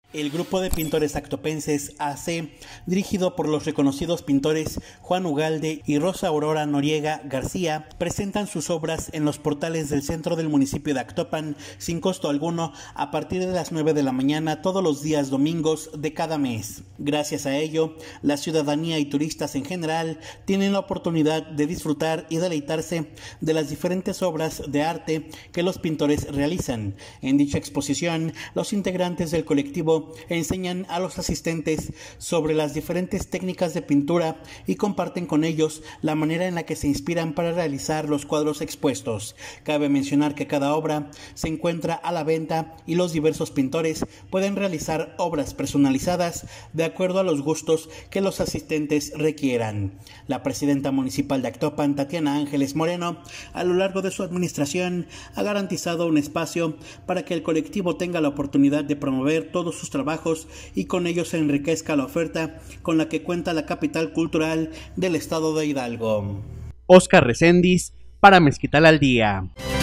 El grupo de pintores actopenses AC, dirigido por los reconocidos pintores Juan Ugalde y Rosa Aurora Noriega García, presentan sus obras en los portales del centro del municipio de Actopan sin costo alguno a partir de las 9 de la mañana todos los días domingos de cada mes. Gracias a ello, la ciudadanía y turistas en general tienen la oportunidad de disfrutar y deleitarse de las diferentes obras de arte que los pintores realizan. En dicha exposición, los integrantes del colectivo enseñan a los asistentes sobre las diferentes técnicas de pintura y comparten con ellos la manera en la que se inspiran para realizar los cuadros expuestos. Cabe mencionar que cada obra se encuentra a la venta y los diversos pintores pueden realizar obras personalizadas de acuerdo a los gustos que los asistentes requieran. La presidenta municipal de Actopan, Tatiana Ángeles Moreno, a lo largo de su administración ha garantizado un espacio para que el colectivo tenga la oportunidad de promover todos sus trabajos y con ello se enriquezca la oferta con la que cuenta la capital cultural del estado de Hidalgo. Oscar Reséndiz para Mezquital al Día.